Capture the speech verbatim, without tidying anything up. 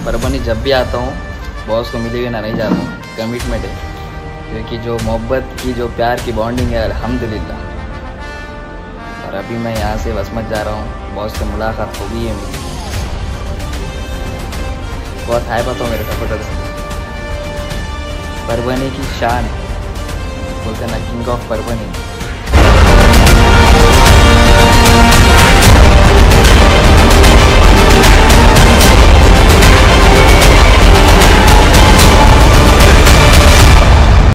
परभनी जब भी आता हूँ बॉस को मिले बिना नहीं जाता हूँ, कमिटमेंट है, क्योंकि जो मोहब्बत की जो प्यार की बॉन्डिंग है अल्हम्दुलिल्लाह। और अभी मैं यहाँ से वसमत जा रहा हूँ, बॉस से मुलाकात हो गई है मेरी। बहुत हाई पाता हूँ मेरे सपोर्टर से। परभनी की शान है, बोलते ना किंग ऑफ परभनी।